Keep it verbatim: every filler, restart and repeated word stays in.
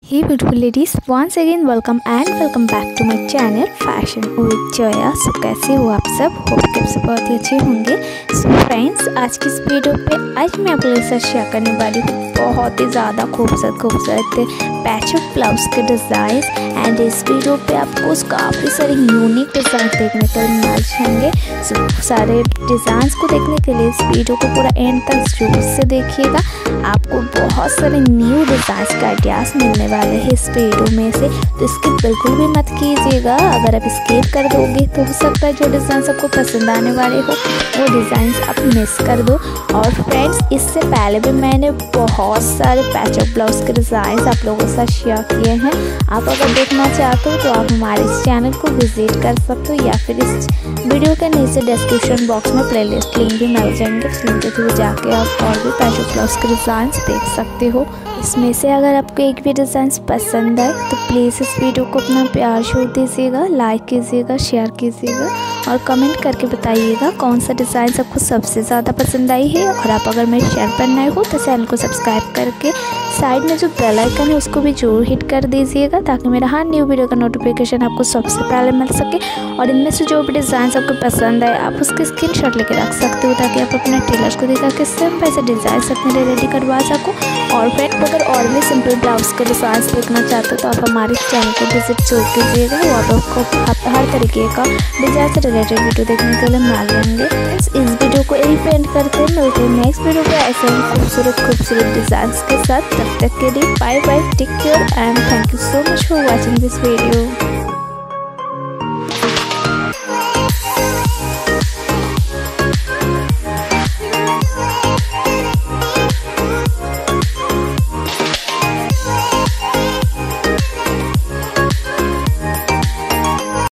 Hey beautiful ladies, once again welcome and welcome back to my channel Fashion with Joya। सो कैसे हो आप सब? Hope कि आप सब बहुत ही अच्छे होंगे। सो फ्रेंड्स, आज की इस वीडियो पे आज मैं आप लोगों के साथ शेयर करने वाली हूँ बहुत ही ज़्यादा खूबसूरत खूबसूरत पैचवर्क ब्लाउज के डिज़ाइन। एंड इस वीडियो पे आपको काफ़ी सारे यूनिक डिज़ाइन देखने को मिल जाएंगे। सो सारे डिज़ाइंस को देखने के लिए इस वीडियो को पूरा एंड तक जरूर से देखिएगा। आपको बहुत सारे न्यू डिज़ाइंस का आइडियाज़ मिलने वाले हैं इस वीडियो में से, तो स्किप बिल्कुल भी मत कीजिएगा। अगर आप स्किप कर दोगे तो हो सकता है जो डिज़ाइन आपको पसंद आने वाले हो वो डिज़ाइन आप मिस कर दो। और फ्रेंड्स, इससे पहले भी मैंने बहुत सारे पैचवर्क ब्लाउज के डिज़ाइन आप लोगों के साथ शेयर किए हैं। आप अगर देखना चाहते हो तो आप हमारे इस चैनल को विजिट कर सकते हो, या फिर इस वीडियो के नीचे डिस्क्रिप्शन बॉक्स में प्लेलिस्ट लिंक भी मिल जाएंगे। उस लिंक के थ्रू जाके आप और भी पैचवर्क ब्लाउज के डिज़ाइन देख सकते हो। इसमें से अगर आपको एक भी डिज़ाइन पसंद आए तो प्लीज़ इस वीडियो को अपना प्यार छोड़ दीजिएगा, लाइक कीजिएगा, शेयर कीजिएगा और कमेंट करके बताइएगा कौन सा डिज़ाइन आपको सबसे ज़्यादा पसंद आई है। और आप अगर मेरे शेयर पर नए हो तो चैनल को सब्सक्राइब करके साइड में जो बेल आइकन है उसको भी जरूर हिट कर दीजिएगा, ताकि मेरा हर न्यू वीडियो का नोटिफिकेशन आपको सबसे पहले मिल सके। और इनमें से जो भी डिज़ाइन आपको पसंद आए आप उसके स्क्रीनशॉट लेके रख सकते हो, ताकि आप अपने टेलर्स को दिखा के सिंपल ऐसे डिज़ाइन अपने लिए रेडी करवा सको। और फिर अगर और भी सिंपल ब्लाउज के डिज़ाइन देखना चाहते हो तो आप हमारे चैनल को विजिट जरूर कीजिएगा। वो आप आपको हर तरीके का डिज़ाइन से रिलेटेड वीडियो देखने के लिए मिल जाएंगे। इस वीडियो को यही पेंट करते मिलते हैं नेक्स्ट वीडियो पे ऐसे ही खूबसूरत खूबसूरत डिज़ाइन के साथ। तब तक के लिए bye bye, take care and thank you so much for watching this video.